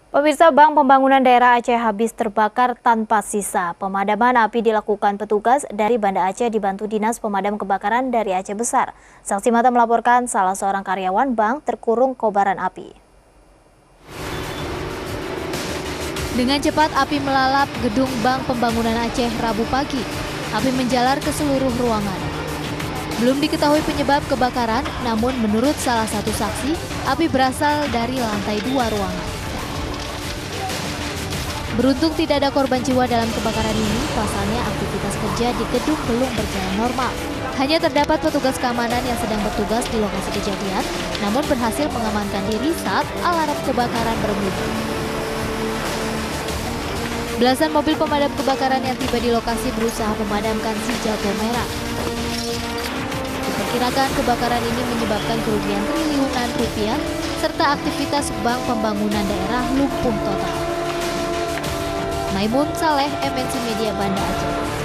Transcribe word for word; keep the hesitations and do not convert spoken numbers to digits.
Pemirsa, Bank Pembangunan Daerah Aceh habis terbakar tanpa sisa. Pemadaman api dilakukan petugas dari Banda Aceh dibantu Dinas Pemadam Kebakaran dari Aceh Besar. Saksi mata melaporkan salah seorang karyawan bank terkurung kobaran api. Dengan cepat api melalap gedung Bank Pembangunan Aceh Rabu pagi. Api menjalar ke seluruh ruangan. Belum diketahui penyebab kebakaran, namun menurut salah satu saksi, api berasal dari lantai dua ruangan. Beruntung tidak ada korban jiwa dalam kebakaran ini, pasalnya aktivitas kerja di gedung belum berjalan normal. Hanya terdapat petugas keamanan yang sedang bertugas di lokasi kejadian, namun berhasil mengamankan diri saat alarm kebakaran berbunyi. Belasan mobil pemadam kebakaran yang tiba di lokasi berusaha memadamkan si jago merah. Diperkirakan kebakaran ini menyebabkan kerugian triliunan rupiah, serta aktivitas Bank Pembangunan Daerah lumpuh total. Maimun Saleh, M N C Media, Banda Aceh.